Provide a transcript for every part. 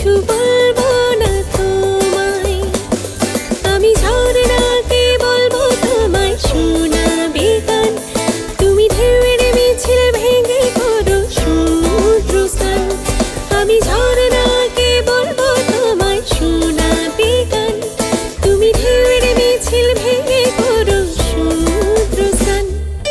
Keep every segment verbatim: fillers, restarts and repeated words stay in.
কিছু বলবো না তোমায়, আমি ঝরনাকে বলবো তোমায় শোনাবে গান। তুমি ঢেউয়ের মিছিল ভেঙে করো সমুদ্র স্নান, আমি ঝরনাকে বলবো তোমায় শোনাবে গান। তুমি ঢেউয়ের মিছিল ভেঙে করো সমুদ্র স্নান।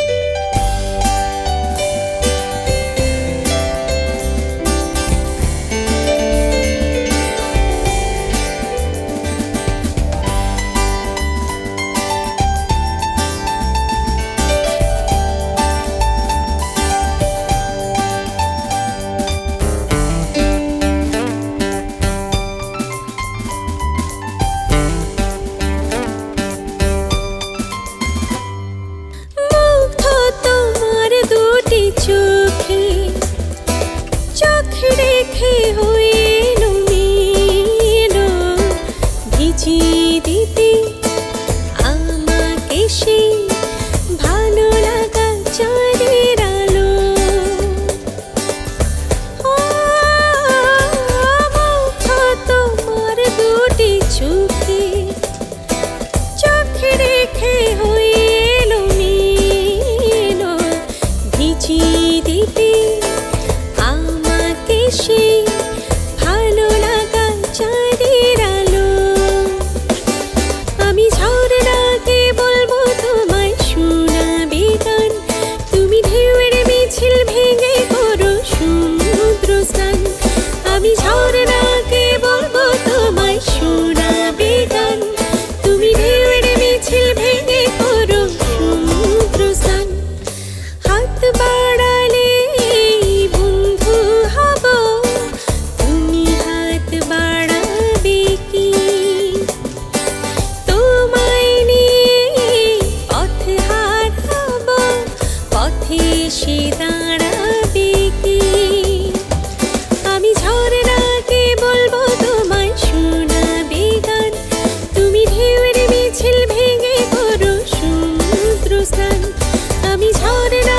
চোখে চোখ রেখে হয়ে এলো মেলো, ভিজিয়ে দিতে আমাকে সেই ভালো লাগা চাঁদের আলো। ও মুগ্ধ তোমার দুটি চোখে চোখ রেখে হয়ে এলো মেলো, ভিজিয়ে দিতে আমাকে সেই ভালো লাগা চাঁদের আলো। আমি ঝরনাকে বলবো তোমায় শোনাবে গান, তুমি ঢেউয়ের মিছিল ভেঙে করো সমুদ্র স্নান। আমি ঝরনাকে বলবো তোমায় শোনাবে গান, তুমি ঢেউয়ের মিছিল ভেঙে করো সমুদ্র স্নান। হাত বাড়ালে বন্ধু হব, তুমি হাত বাড়াবে কি? তোমায় নিয়ে পথ হার হব, পথে এসে দাঁড়াবে কি? আমি ঝরনাকে বলবো তোমায় শোনাবে গান, তুমি ঢেউয়ের মিছিল ভেঙে করো সমুদ্র স্নান। আমি ঝরনা